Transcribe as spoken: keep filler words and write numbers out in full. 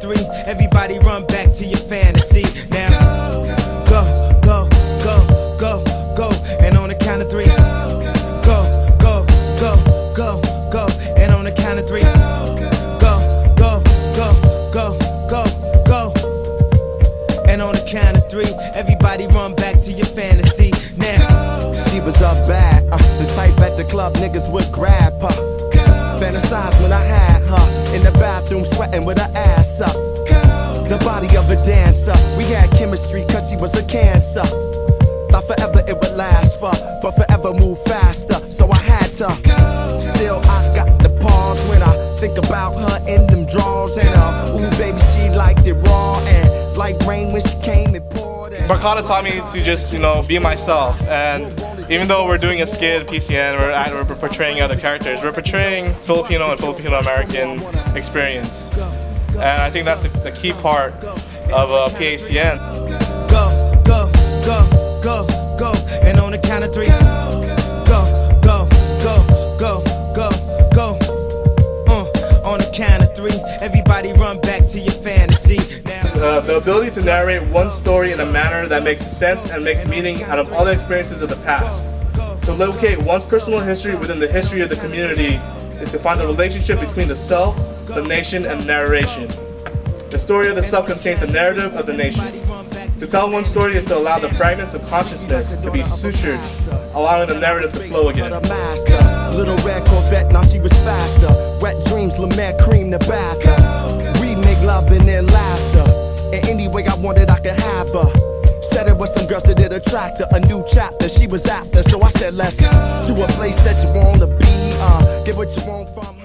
three, everybody run back to your fantasy. Now, go, go, go, go, go. And on the count of three, go, go, go, go, go. And on the count of three, go, go, go, go, go, go. And on the count of three, everybody run back to your fantasy. Now, she was up bad, uh, the type at the club niggas would grab her. Fantasize when I had her in the bathroom sweating with her ass up. The body of a dancer, we had chemistry cause she was a cancer. Thought forever it would last for, but forever move faster, so I had to. Still I got the pause when I think about her in them drawers. And uh, ooh baby she liked it raw, and like rain when she came it poured. Barkada taught me to just, you know, be myself. And even though we're doing a skit at P C N, we're, we're portraying other characters, we're portraying Filipino and Filipino-American experience. And I think that's the, the key part of uh, P A C N. Go, go, go, go, go. And on the count of three, go, go, go, go, go, go. Uh, on the count of three, everybody run back to your fantasy. Now, Uh, the ability to narrate one story in a manner that makes sense and makes meaning out of all the experiences of the past. To locate one's personal history within the history of the community is to find the relationship between the self, the nation, and narration. The story of the self contains the narrative of the nation. To tell one story is to allow the fragments of consciousness to be sutured, allowing the narrative to flow again. Little red Corvette, now she was faster. Wet dreams, Lemaire cream the bath. We make love and then laughter. And any way I wanted, I could have her. Said it was some girls that did attract her. A new chapter she was after, so I said let's to a place that you wanna be. Uh, get what you want from her.